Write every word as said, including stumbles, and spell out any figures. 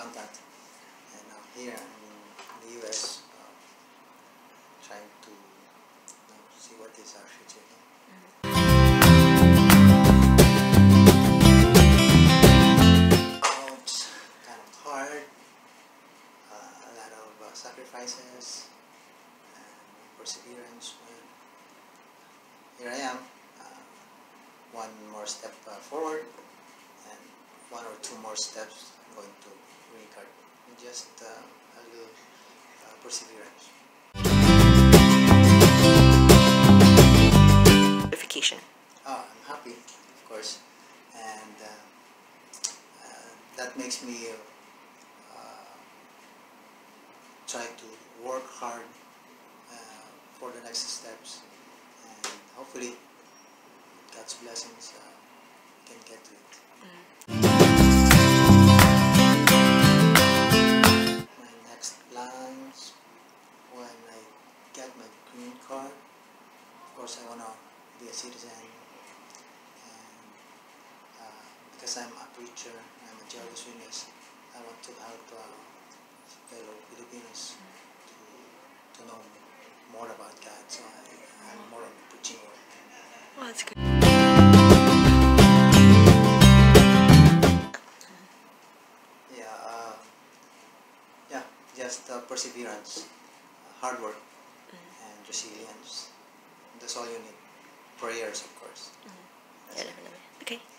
contact. And now here in the U S, uh, trying to you know, see what is our future here. Mm-hmm. Oh, it's kind of hard, uh, a lot of uh, sacrifices and perseverance. But here I am, uh, one more step uh, forward and one or two more steps going to green card. Just uh, a little uh, perseverance. Verification. Oh, I'm happy, of course, and uh, uh, that makes me uh, try to work hard uh, for the next steps, and hopefully, with God's blessings, uh, we can get to it. Mm. My next plans, when I get my green card, of course, I want to be a citizen, and uh, because I'm a preacher, I'm a Jehovah's Witness, I want to help uh, fellow Filipinos to, to know more about God, so I, I'm more on the preaching work. Well, that's good. Yeah, uh, yeah, just uh, perseverance, uh, hard work, Mm-hmm. and resilience. That's all you need. Prayers, of course. Mm-hmm. Yeah, definitely. Okay.